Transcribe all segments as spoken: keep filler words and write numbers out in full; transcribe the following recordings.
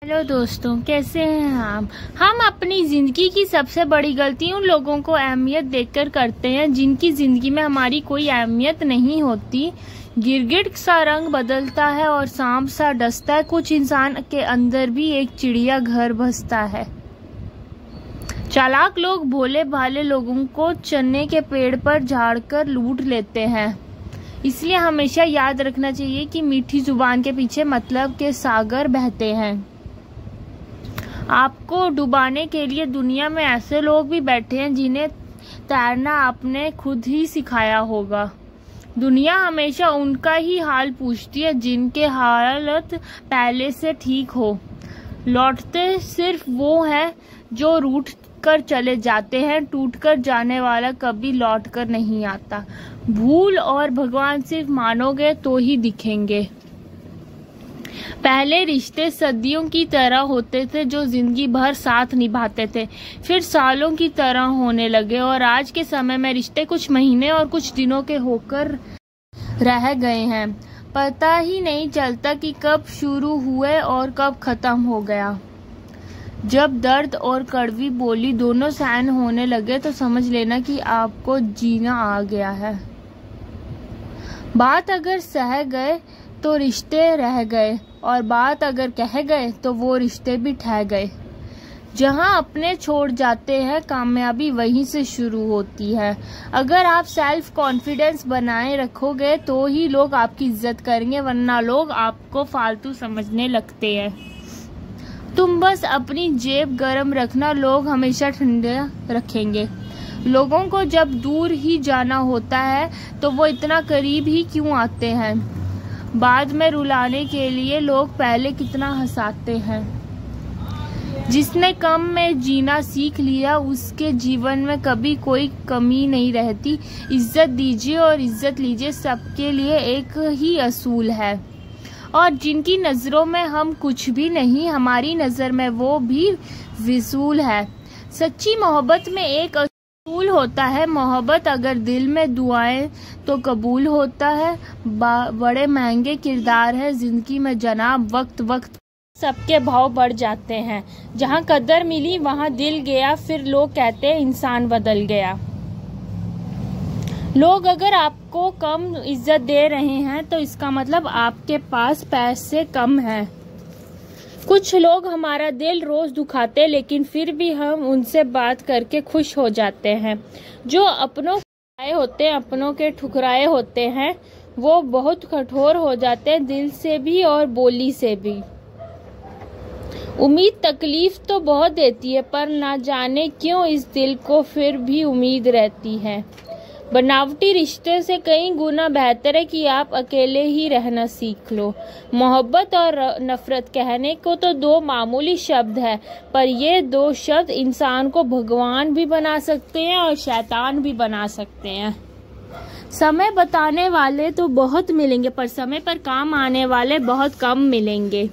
Hello दोस्तों, कैसे हैं आप। हम अपनी ज़िंदगी की सबसे बड़ी गलती उन लोगों को अहमियत देकर करते हैं जिनकी ज़िंदगी में हमारी कोई अहमियत नहीं होती। गिरगिट सा रंग बदलता है और सांप सा डसता है, कुछ इंसान के अंदर भी एक चिड़िया घर बसता है। चालाक लोग भोले भाले लोगों को चने के पेड़ पर झाड़कर लूट लेते हैं। इसलिए हमेशा याद रखना चाहिए कि मीठी जुबान के पीछे मतलब के सागर बहते हैं। आपको डुबाने के लिए दुनिया में ऐसे लोग भी बैठे हैं जिन्हें तैरना आपने खुद ही सिखाया होगा। दुनिया हमेशा उनका ही हाल पूछती है जिनके हालत पहले से ठीक हो। लौटते सिर्फ वो है जो रूठ कर चले जाते हैं, टूट कर जाने वाला कभी लौट कर नहीं आता। भूल और भगवान सिर्फ मानोगे तो ही दिखेंगे। पहले रिश्ते सदियों की तरह होते थे जो जिंदगी भर साथ निभाते थे, फिर सालों की तरह होने लगे और आज के समय में रिश्ते कुछ महीने और कुछ दिनों के होकर रह गए हैं। पता ही नहीं चलता कि कब शुरू हुए और कब खत्म हो गया। जब दर्द और कड़वी बोली दोनों सहन होने लगे तो समझ लेना कि आपको जीना आ गया है। बात अगर सह गए तो रिश्ते रह गए और बात अगर कह गए तो वो रिश्ते भी ठह गए। जहां अपने छोड़ जाते हैं कामयाबी वहीं से शुरू होती है। अगर आप सेल्फ कॉन्फिडेंस बनाए रखोगे तो ही लोग आपकी इज्जत करेंगे, वरना लोग आपको फालतू समझने लगते हैं। तुम बस अपनी जेब गरम रखना, लोग हमेशा ठंडे रखेंगे। लोगों को जब दूर ही जाना होता है तो वो इतना करीब ही क्यों आते हैं। बाद में रुलाने के लिए लोग पहले कितना हंसाते हैं। जिसने कम में जीना सीख लिया उसके जीवन में कभी कोई कमी नहीं रहती। इज्जत दीजिए और इज्जत लीजिए, सबके लिए एक ही असूल है। और जिनकी नज़रों में हम कुछ भी नहीं, हमारी नज़र में वो भी विसूल है। सच्ची मोहब्बत में एक असूल होता है, मोहब्बत अगर दिल में दुआएं तो कबूल होता है। बड़े महंगे किरदार है जिंदगी में जनाब, वक्त वक्त सबके भाव बढ़ जाते हैं। जहां कदर मिली वहां दिल गया, फिर लोग कहते हैं इंसान बदल गया। लोग अगर आपको कम इज्जत दे रहे हैं तो इसका मतलब आपके पास पैसे कम हैं। कुछ लोग हमारा दिल रोज दुखाते लेकिन फिर भी हम उनसे बात करके खुश हो जाते हैं। जो अपनों के होते हैं अपनों के ठुकराए होते हैं वो बहुत कठोर हो जाते हैं, दिल से भी और बोली से भी। उम्मीद तकलीफ तो बहुत देती है पर ना जाने क्यों इस दिल को फिर भी उम्मीद रहती है। बनावटी रिश्ते से कई गुना बेहतर है कि आप अकेले ही रहना सीख लो। मोहब्बत और नफरत कहने को तो दो मामूली शब्द है, पर ये दो शब्द इंसान को भगवान भी बना सकते हैं और शैतान भी बना सकते हैं। समय बताने वाले तो बहुत मिलेंगे पर समय पर काम आने वाले बहुत कम मिलेंगे।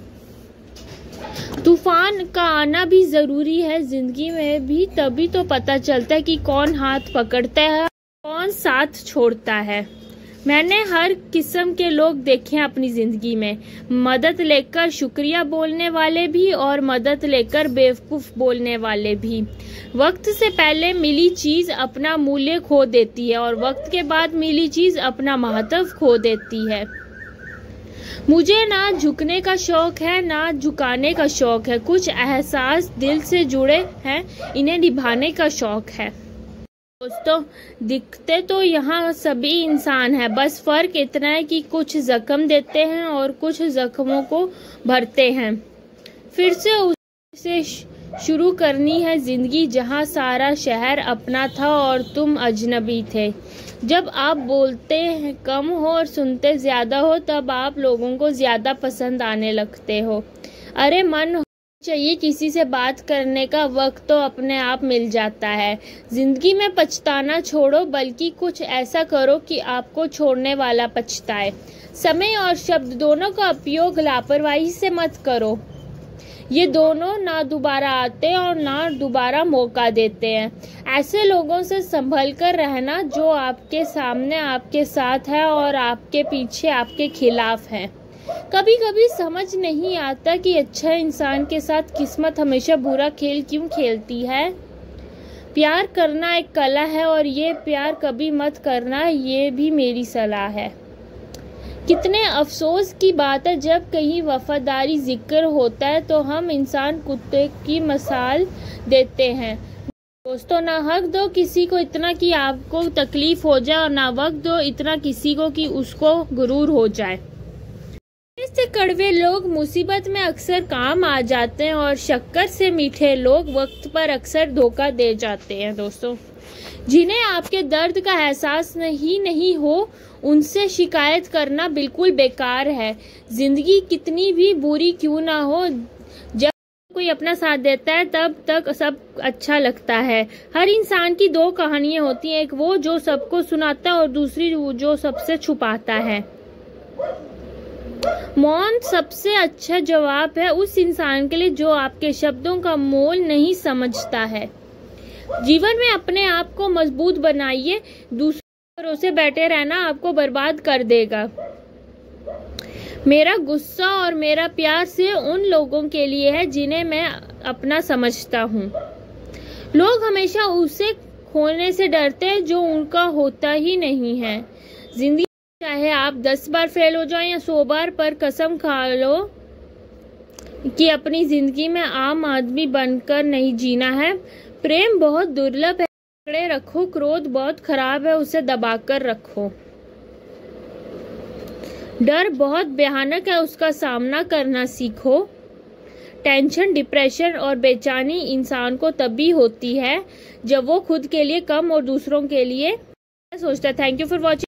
तूफान का आना भी जरूरी है जिंदगी में भी, तभी तो पता चलता है कि कौन हाथ पकड़ता है कौन साथ छोड़ता है। मैंने हर किस्म के लोग देखे हैं अपनी जिंदगी में, मदद लेकर शुक्रिया बोलने वाले भी और मदद लेकर बेवकूफ बोलने वाले भी। वक्त से पहले मिली चीज अपना मूल्य खो देती है और वक्त के बाद मिली चीज अपना महत्व खो देती है। मुझे ना झुकने का शौक है ना झुकाने का शौक है, कुछ एहसास दिल से जुड़े हैं, इन्हें निभाने का शौक है। दोस्तों, दिखते तो यहाँ सभी इंसान हैं, बस फर्क इतना है कि कुछ जख्म देते हैं और कुछ जख्मों को भरते हैं। फिर से उसे शुरू करनी है जिंदगी जहाँ सारा शहर अपना था और तुम अजनबी थे। जब आप बोलते हैं कम हो और सुनते ज्यादा हो तब आप लोगों को ज्यादा पसंद आने लगते हो। अरे मन चाहिए किसी से बात करने का, वक्त तो अपने आप मिल जाता है। जिंदगी में पछताना छोड़ो, बल्कि कुछ ऐसा करो कि आपको छोड़ने वाला पछताए। समय और शब्द दोनों का उपयोग लापरवाही से मत करो, ये दोनों ना दोबारा आते और ना दोबारा मौका देते हैं। ऐसे लोगों से संभल कर रहना जो आपके सामने आपके साथ है और आपके पीछे आपके खिलाफ है। कभी कभी समझ नहीं आता कि अच्छा इंसान के साथ किस्मत हमेशा बुरा खेल क्यों खेलती है। प्यार करना एक कला है और ये प्यार कभी मत करना, ये भी मेरी सलाह है। कितने अफसोस की बात है जब कहीं वफादारी जिक्र होता है तो हम इंसान कुत्ते की मिसाल देते हैं। दोस्तों, ना हक दो किसी को इतना कि आपको तकलीफ हो जाए और ना वक्त दो इतना किसी को कि उसको गुरूर हो जाए। से कड़वे लोग मुसीबत में अक्सर काम आ जाते हैं और शक्कर से मीठे लोग वक्त पर अक्सर धोखा दे जाते हैं। दोस्तों, जिन्हें आपके दर्द का एहसास नहीं नहीं हो उनसे शिकायत करना बिल्कुल बेकार है। जिंदगी कितनी भी बुरी क्यों ना हो, जब कोई अपना साथ देता है तब तक सब अच्छा लगता है। हर इंसान की दो कहानियां होती हैं, एक वो जो सबको सुनाता है और दूसरी वो जो सबसे छुपाता है। मौन सबसे अच्छा जवाब है उस इंसान के लिए जो आपके शब्दों का मोल नहीं समझता है। जीवन में अपने आप को मजबूत बनाइए, दूसरों भरोसे बैठे रहना आपको बर्बाद कर देगा। मेरा गुस्सा और मेरा प्यार सिर्फ उन लोगों के लिए है जिन्हें मैं अपना समझता हूँ। लोग हमेशा उसे खोने से डरते हैं जो उनका होता ही नहीं है। जिंदगी चाहे आप दस बार फेल हो जाए या सौ बार, पर कसम खा लो कि अपनी जिंदगी में आम आदमी बनकर नहीं जीना है। प्रेम बहुत दुर्लभ है, पकड़े रखो। क्रोध बहुत खराब है, उसे दबाकर रखो। डर बहुत भयानक है, उसका सामना करना सीखो। टेंशन, डिप्रेशन और बेचैनी इंसान को तभी होती है जब वो खुद के लिए कम और दूसरों के लिए सोचता है। Thank you for watching.